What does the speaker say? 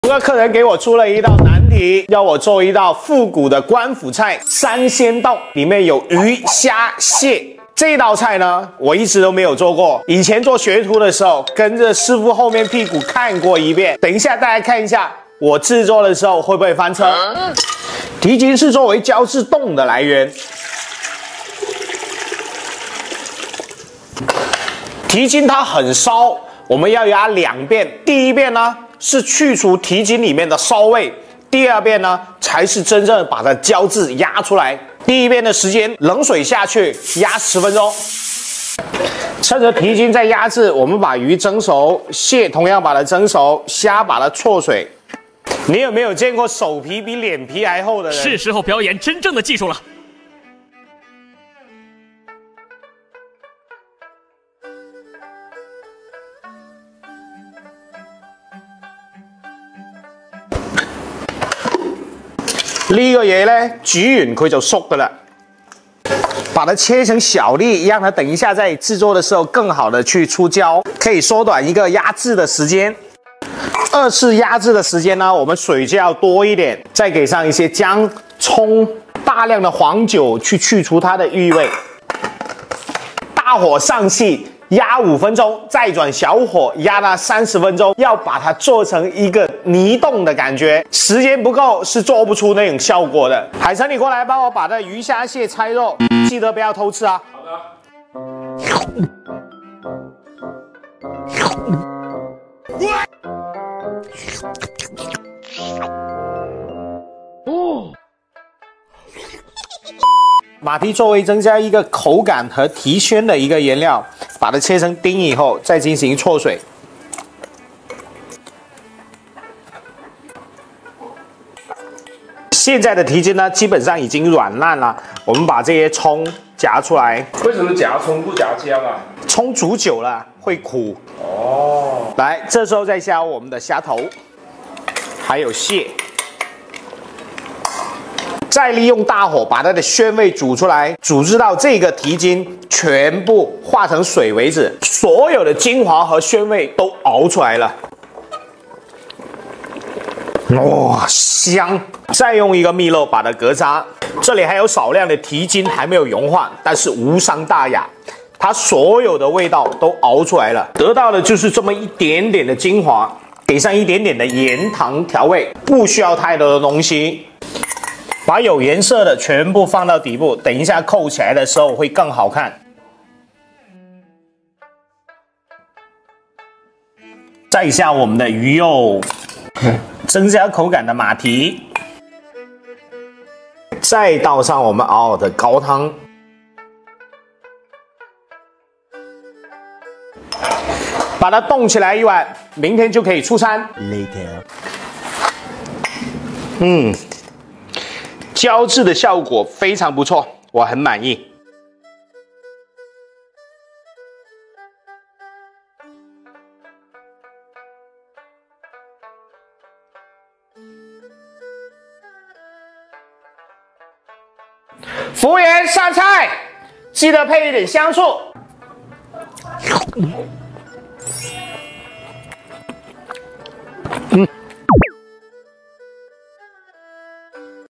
这个客人给我出了一道难题，要我做一道复古的官府菜三鲜冻，里面有鱼、虾、蟹。这道菜呢，我一直都没有做过。以前做学徒的时候，跟着师傅后面屁股看过一遍。等一下大家看一下，我制作的时候会不会翻车？蹄筋是作为胶质冻的来源。蹄筋它很烧，我们要压2遍。第一遍呢是去除蹄筋里面的骚味，第2遍呢才是真正把它胶质压出来。第一遍的时间，冷水下去压10分钟。趁着蹄筋在压制，我们把鱼蒸熟，蟹同样把它蒸熟，虾把它焯水。你有没有见过手皮比脸皮还厚的人？ 是时候表演真正的技术了。 呢個嘢咧煮完佢就熟噶啦，把它切成小粒，让它等一下在制作的时候更好的去出胶，可以缩短一个压制的时间。2次压制的时间呢，我们水就要多一点，再给上一些姜、葱，大量的黄酒去除它的异味。大火上气。压5分钟，再转小火压它30分钟，要把它做成一个泥冻的感觉。时间不够是做不出那种效果的。海城，你过来帮我把这鱼虾蟹拆肉，记得不要偷吃啊。好的。马蹄作为增加一个口感和提鲜的一个原料，把它切成丁以后，再进行焯水。现在的蹄筋呢，基本上已经软烂了。我们把这些葱夹出来。 为什么夹葱不夹姜啊？ 葱煮久了会苦。哦。来，这时候再下我们的虾头，还有蟹。再利用大火把它的鲜味煮出来，煮至到这个蹄筋全部化成水为止，所有的精华和鲜味都熬出来了。哇，香！再用一个蜜肉把它隔渣，这里还有少量的蹄筋还没有融化，但是无伤大雅。它所有的味道都熬出来了，得到的就是这么一点点的精华，给上一点点的盐糖调味，不需要太多的东西。把有颜色的全部放到底部，等一下扣起来的时候会更好看。再下我们的鱼肉，增加口感的马蹄，再倒上我们熬好的高汤，把它冻起来1晚，明天就可以出餐。Later。胶质的效果非常不错，我很满意。服务员上菜，记得配一点香醋。